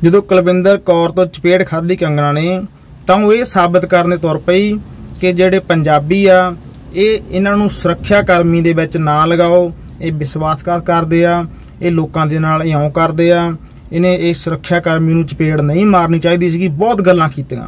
ਜਦੋਂ ਕੁਲਵਿੰਦਰ ਕੌਰ ਤੋਂ ਚਪੇੜ ਖਾਧੀ ਕੰਗਣਾ ਨੇ ਤਾਂ ਉਹ ਇਹ ਸਾਬਤ ਕਰਨ ਦੇ ਤੁਰ ਪਈ ਕਿ ਜਿਹੜੇ ਪੰਜਾਬੀ ਆ ਇਹਨਾਂ ਨੂੰ ਸੁਰੱਖਿਆ ਕਰਮੀ ਦੇ ਵਿੱਚ ਨਾ ਲਗਾਓ, ਇਹ ਵਿਸ਼ਵਾਸਘਾਤ ਕਰਦੇ ਆ, ਇਹ ਲੋਕਾਂ ਦੇ ਨਾਲ ਇਉਂ ਕਰਦੇ ਆ, ਇਹਨੇ ਇਹ सुरक्षा कर्मी ਨੂੰ चपेड़ नहीं मारनी चाहिए सी। बहुत गल्लां कीतियां।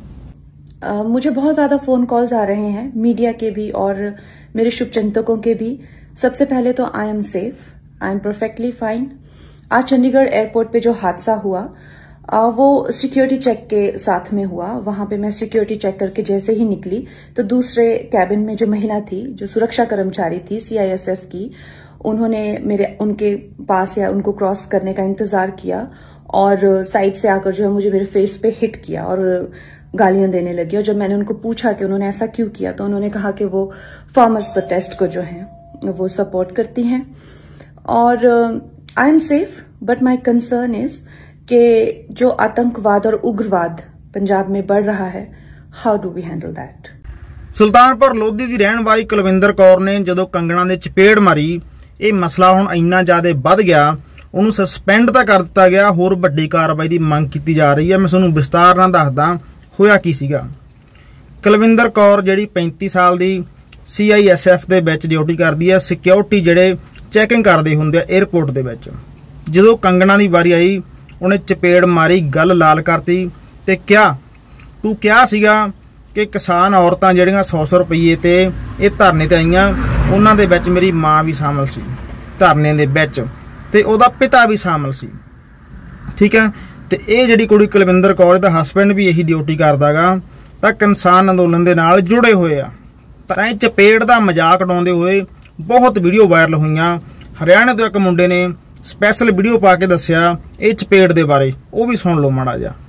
मुझे बहुत ज्यादा फोन कॉल्स आ रहे हैं, मीडिया के भी और मेरे शुभचिंतकों के भी। सबसे पहले तो I am safe, I am perfectly fine. आज चंडीगढ़ एयरपोर्ट पे जो हादसा हुआ वो सिक्योरिटी चेक के साथ में हुआ। वहां पे मैं सिक्योरिटी चेक करके जैसे ही निकली तो दूसरे कैबिन में जो महिला थी, जो सुरक्षा कर्मचारी थी CISF की, उन्होंने उनके पास या उनको क्रॉस करने का इंतजार किया और साइड से आकर जो है मुझे मेरे फेस पे हिट किया और गालियां देने लगी। और जब मैंने उनको पूछा कि उन्होंने ऐसा क्यों किया तो उन्होंने कहा कि वो फार्मर्स प्रोटेस्ट को जो है वो सपोर्ट करती हैं। और I am safe, but my concern is कि जो आतंकवाद और उग्रवाद पंजाब में बढ़ रहा है, how do we handle that. Sultanpur Lodhi की रहने वाली कुलविंदर कौर ने जो कंगना ने चपेड़ मारी, ये मसला हुण इन्ना ज़्यादा बढ़ गया, उन्होंने सस्पेंड तो कर दिता गया, होर वड्डी कार्रवाई की मंग की जा रही है। मैं तुहानूं विस्तार नाल दसदा होया की सीगा। कुलविंदर कौर जिहड़ी 35 साल की CISF दे विच ड्यूटी करदी है, सिक्योरिटी जिहड़े चैकिंग करदे हुंदे आ एयरपोर्ट दे विच। जदों कंगना की वारी आई, उन्हें चपेड़ मारी, गल लाल करती ते क्या तू क्या सीगा कि किसान औरतां जिहड़ियां 100 रुपये ते ये धरने ते आईयां, उन्हां दे विच मेरी मां भी शामिल सी धरने दे विच ते उहदा पिता भी शामिल सी। ठीक है, ते ये जिहड़ी कुड़ी कुलविंदर कौर दा हसबैंड भी यही ड्यूटी करदा गा, तां किसान अंदोलन दे नाल जुड़े होए आ। तां इह चपेड़ दा मजाक उडाउंदे होए बहुत वीडियो वायरल होईयां। हरियाणे तो एक मुंडे ने स्पैशल वीडियो पा के दस्सिया ये चपेड़ दे बारे, वो भी सुन लो माड़ा जा।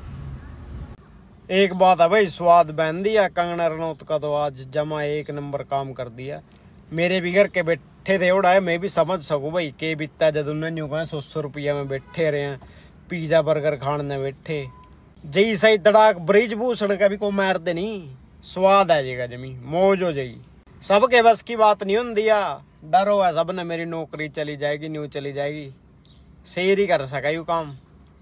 एक बात है भाई, स्वाद बहनदी है कंगना रनौत का तो आज जमा एक नंबर काम कर दिया। मेरे भी घर के बैठे थे उड़ा है, मैं भी समझ सकूँ भाई के बीतता जब उन्होंने 100 रुपया में बैठे रहे हैं, पिज्जा बर्गर खाने बैठे जी सही तड़ाक ब्रिज भूषण का भी को मारते नहीं। स्वाद है जेगा जमी मौज हो जाएगी, सबके बस की बात नहीं होती। डरो है सब ने मेरी नौकरी चली जाएगी, न्यू चली जाएगी, शेर ही कर सका यू काम।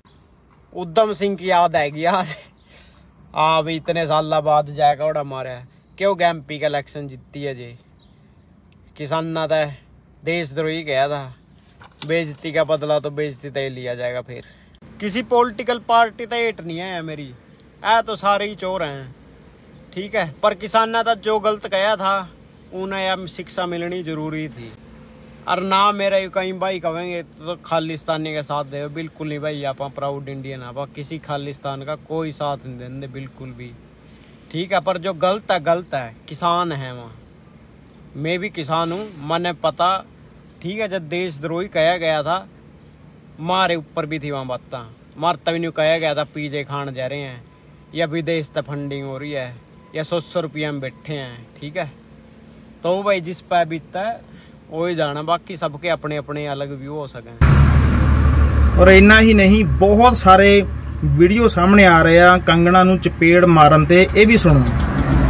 उधम सिंह की याद आएगी आज, भी इतने साल बाद जाएगा उड़ा मारा है क्यों MP का इलेक्शन जीती है जी। किसाना था देशद्रोही कहा था, बेइज्जती का बदला तो बेइज्जती तय लिया जाएगा। फिर किसी पॉलिटिकल पार्टी तो हेट नहीं है मेरी, तो सारे ही चोर हैं। ठीक है, पर किसाना था जो गलत कहा था उन्हें यार शिक्षा मिलनी जरूरी थी। और ना मेरा कहीं भाई कहेंगे तो खालिस्तानी के साथ दे, बिल्कुल नहीं भाई। आप प्राउड इंडियन आप किसी खालिस्तान का कोई साथ नहीं देंगे बिल्कुल भी। ठीक है, पर जो गलत है किसान है वहाँ, मैं भी किसान हूँ, मैंने पता। ठीक है, जब देशद्रोही कहा गया था मारे ऊपर भी थी वहाँ बात, मारता भी नहीं कहा गया था पिज्जे खान जा रहे हैं या विदेश तक फंडिंग हो रही है या 100 रुपया में बैठे हैं। ठीक है, तो भाई जिस पे बीतता है वही जाना, बाकी सबके अपने अपने अलग व्यू हो सकें। और इन्ना ही नहीं, बहुत सारे वीडियो सामने आ रहे हैं कंगना नूं चपेड़ मारन ते, ये भी सुनो।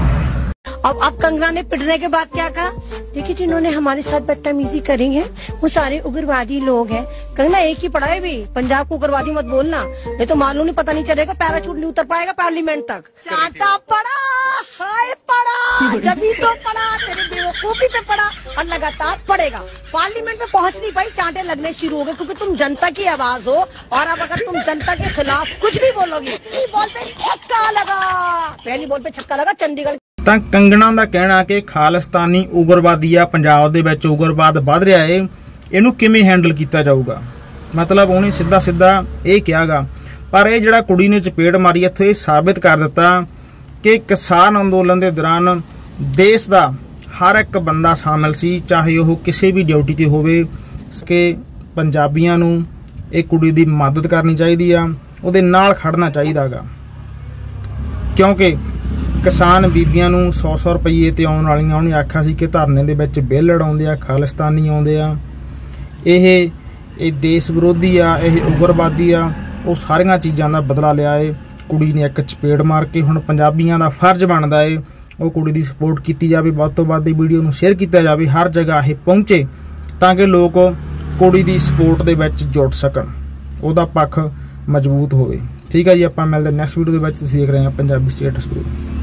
अब कंगना ने पिटने के बाद क्या कहा, देखिए जिन्होंने हमारे साथ बदतमीजी करी है वो सारे उग्रवादी लोग हैं। कंगना एक ही पढ़ा है भी, पंजाब को उग्रवादी मत बोलना, नहीं तो मालूम नहीं पता नहीं चलेगा, पैराशूट नहीं उतर पाएगा पार्लियामेंट तक। चाटा पड़ा, हाय पड़ा, जभी तो पड़ा, तेरे बेवकूफी पे पड़ा और लगातार पड़ेगा। पार्लियामेंट में पहुंच नहीं पाई, चांटे लगने शुरू हो गए क्योंकि तुम जनता की आवाज हो। और अब अगर तुम जनता के खिलाफ कुछ भी बोलोगी, पहली बॉल पे छक्का लगा, पहली बॉल पे छक्का लगा चंडीगढ़। ਤਾਂ ਕੰਗਣਾ ਦਾ ਕਹਿਣਾ ਕਿ ਖਾਲਿਸਤਾਨੀ ਉਗਰਵਾਦੀ ਆ, ਪੰਜਾਬ ਦੇ ਵਿੱਚ ਉਗਰਵਾਦ ਵੱਧ ਰਿਹਾ ਏ, ਇਹਨੂੰ ਕਿਵੇਂ ਹੈਂਡਲ ਕੀਤਾ ਜਾਊਗਾ। ਮਤਲਬ ਉਹਨੇ ਸਿੱਧਾ ਇਹ ਕਿਹਾਗਾ। ਪਰ ਇਹ ਜਿਹੜਾ ਕੁੜੀ ਨੇ ਚਪੇੜ ਮਾਰੀ ਇੱਥੋਂ ਇਹ ਸਾਬਿਤ ਕਰ ਦਿੱਤਾ ਕਿ ਕਿਸਾਨ ਅੰਦੋਲਨ ਦੇ ਦੌਰਾਨ ਦੇਸ਼ ਦਾ ਹਰ ਇੱਕ ਬੰਦਾ ਸ਼ਾਮਿਲ ਸੀ, ਚਾਹੇ ਉਹ ਕਿਸੇ ਵੀ ਡਿਊਟੀ ਤੇ ਹੋਵੇ। ਕਿ ਪੰਜਾਬੀਆਂ ਨੂੰ ਇਹ ਕੁੜੀ ਦੀ ਮਦਦ ਕਰਨੀ ਚਾਹੀਦੀ ਆ, ਉਹਦੇ ਨਾਲ ਖੜਨਾ ਚਾਹੀਦਾਗਾ, ਕਿਉਂਕਿ किसान बीबियां नूं 100 रुपये ते आउण वालियां उन्हें आखिया सी कि धरने दे विच बिल उड़ाउंदे आ, खालिस्तानी आउंदे आ, ये देश विरोधी आ, ये उग्रवादी आ। वो सारियां चीज़ां दा बदला लिया है। कुड़ी ने एक चपेड़ मार के हुण पंजाबियां दा फर्ज बनदा है वो कुड़ी दी सपोर्ट कीती जावे, वध तों वध वीडियो नूं शेयर कीता जावे, हर जगह ये पहुंचे ताकि लोग कुड़ी दी सपोर्ट दे विच जुड़ सकन, उहदा पक्ष ਮਜ਼ਬੂਤ ਹੋਵੇ। ਠੀਕ ਹੈ ਜੀ, ਆਪਾਂ ਮਿਲਦੇ ਨੈਕਸਟ ਵੀਡੀਓ ਦੇ ਵਿੱਚ। ਤੁਸੀਂ ਦੇਖ ਰਹੇ ਹੋ ਪੰਜਾਬੀ ਸਟੇਟਸ ਗਰੁੱਪ।